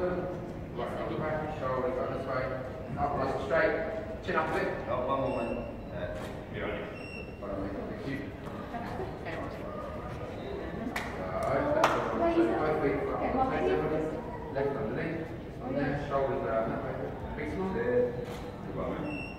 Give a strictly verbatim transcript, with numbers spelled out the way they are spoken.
turn. Right shoulder back, shoulder go this way. Up, nice and straight. Chin up a bit. Oh, one more one. Uh, You're on it. Thank you. Right, both feet front, left underneath. On there, shoulders down that way. Big smile. there. Good one, mate.